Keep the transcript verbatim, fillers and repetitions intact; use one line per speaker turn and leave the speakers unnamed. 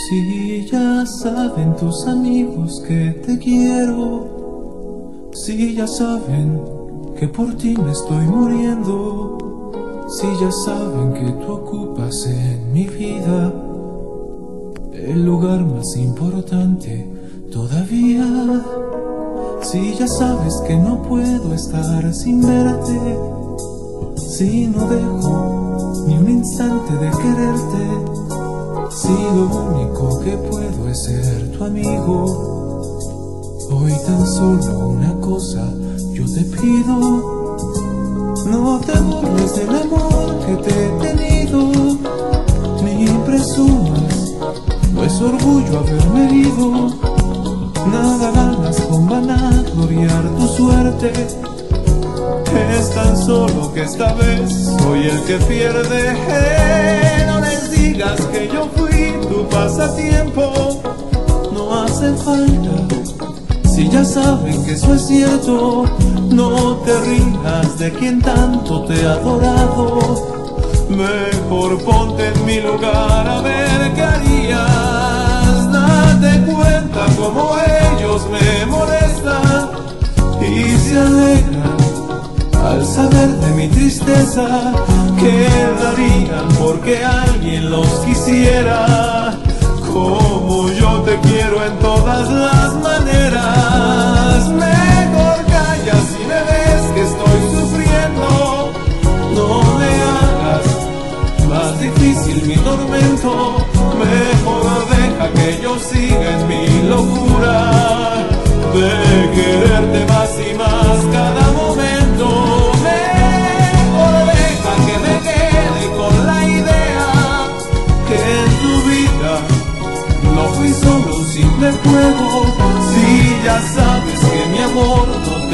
Si ya saben tus amigos que te quiero, si ya saben que por ti me estoy muriendo, si ya saben que tú ocupas en mi vida el lugar más importante todavía, si ya sabes que no puedo estar sin verte, si no dejo ni un instante de quererte, si lo único que puedo es ser tu amigo, hoy tan solo una cosa yo te pido: no te burles del amor que te he tenido, ni presumas, no es orgullo haberme herido, nada ganas con vanagloriar tu suerte, es tan solo que esta vez soy el que pierde. No les digas que yo fui tu pasatiempo, no hace falta, si ya saben que eso es cierto. No te rías de quien tanto te ha adorado, mejor ponte en mi lugar a ver qué harías. Date cuenta como ellos me molestan y se alegran al saber de mi tristeza, que darían porque alguien los quisiera como yo te quiero en todas las maneras. Mejor calla si me ves que estoy sufriendo, no me hagas más difícil mi tormento, mejor deja que yo siga en mi locura de quererte más y más cada momento. Mejor deja que me quede con la idea que en tu vida no fui solo un simple juego. Si ya sabes que mi amor no